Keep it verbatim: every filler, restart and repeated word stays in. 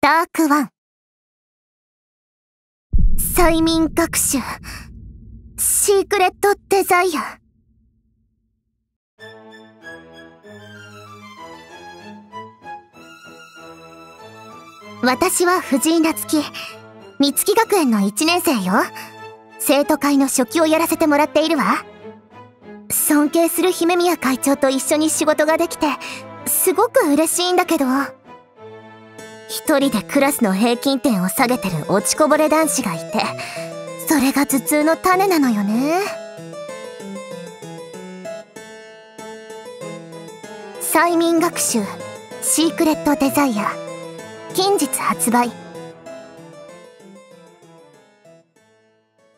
ダークワン。催眠学習。シークレットデザイア。私は藤井夏樹。美月学園のいちねん生よ。生徒会の初期をやらせてもらっているわ。尊敬する姫宮会長と一緒に仕事ができて、すごく嬉しいんだけど。一人でクラスの平均点を下げてる落ちこぼれ男子がいて、それが頭痛の種なのよね。催眠学習シークレットデザイア、近日発売。